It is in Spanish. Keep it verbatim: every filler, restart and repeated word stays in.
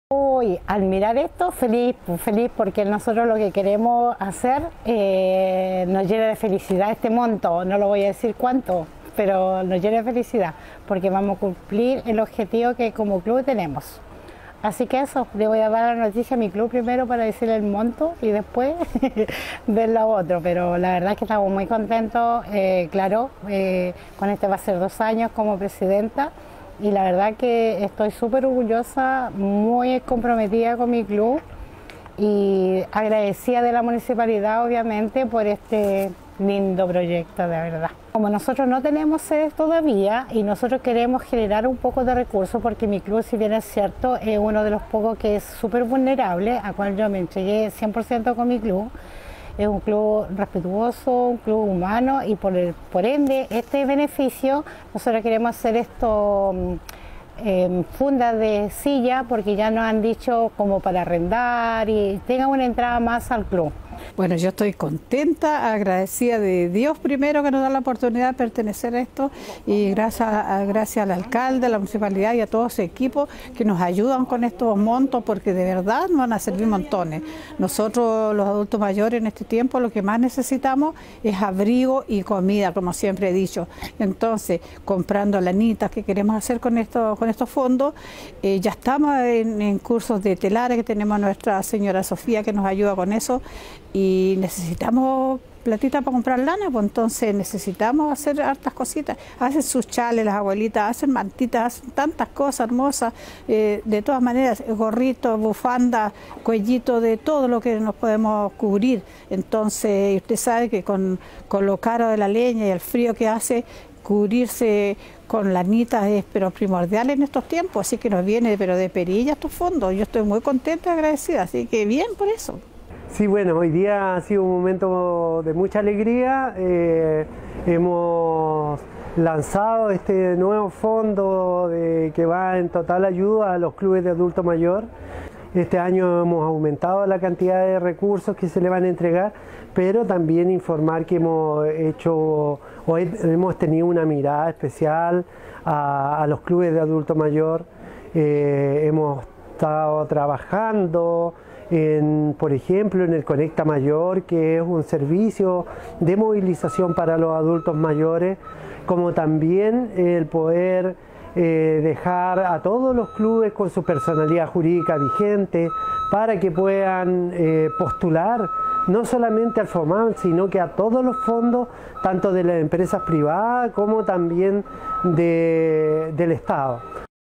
Hoy, al mirar esto, feliz, feliz porque nosotros lo que queremos hacer eh, nos llena de felicidad este monto, no lo voy a decir cuánto, pero nos llena de felicidad porque vamos a cumplir el objetivo que como club tenemos. Así que eso, le voy a dar la noticia a mi club primero para decirle el monto y después ver lo otro, pero la verdad es que estamos muy contentos, eh, claro, eh, con este va a ser dos años como presidenta. Y la verdad que estoy súper orgullosa, muy comprometida con mi club y agradecida de la municipalidad obviamente por este lindo proyecto, de verdad. Como nosotros no tenemos sedes todavía y nosotros queremos generar un poco de recursos porque mi club, si bien es cierto, es uno de los pocos que es súper vulnerable, a cual yo me entregué cien por ciento con mi club. Es un club respetuoso, un club humano y por, el, por ende este beneficio nosotros queremos hacer esto eh, fundas de silla porque ya nos han dicho como para arrendar y tengan una entrada más al club. Bueno, yo estoy contenta, agradecida de Dios primero que nos da la oportunidad de pertenecer a esto y gracias, a, gracias al alcalde, a la municipalidad y a todo ese equipo que nos ayudan con estos montos porque de verdad nos van a servir montones. Nosotros los adultos mayores en este tiempo lo que más necesitamos es abrigo y comida, como siempre he dicho. Entonces, comprando lanitas que queremos hacer con, esto, con estos fondos, eh, ya estamos en, en cursos de telares que tenemos a nuestra señora Sofía que nos ayuda con eso. Y necesitamos platita para comprar lana, pues entonces necesitamos hacer hartas cositas. Hacen sus chales las abuelitas, hacen mantitas, hacen tantas cosas hermosas, eh, de todas maneras, gorritos, bufandas, cuellitos, de todo lo que nos podemos cubrir. Entonces usted sabe que con, con lo caro de la leña y el frío que hace, cubrirse con lanitas es pero primordial en estos tiempos, así que nos viene pero de perilla estos fondos. Yo estoy muy contenta y agradecida, así que bien por eso. Sí, bueno, hoy día ha sido un momento de mucha alegría. Eh, hemos lanzado este nuevo fondo de, que va en total ayuda a los clubes de adulto mayor. Este año hemos aumentado la cantidad de recursos que se le van a entregar, pero también informar que hemos hecho, hoy hemos tenido una mirada especial a, a los clubes de adulto mayor. Eh, hemos estado trabajando En, por ejemplo, en el Conecta Mayor, que es un servicio de movilización para los adultos mayores, como también el poder eh, dejar a todos los clubes con su personalidad jurídica vigente para que puedan eh, postular no solamente al FOMAN, sino que a todos los fondos, tanto de las empresas privadas como también de, del Estado.